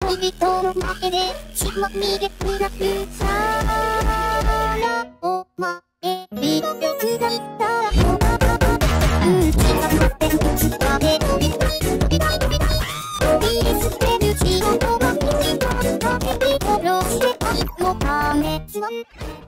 恋人の前で血まみれくらくさらお前によくだったらうちが持ってるうちまで飛びたい飛びたい飛びたい飛び捨てる血のまみれが食べて殺して愛のためつまん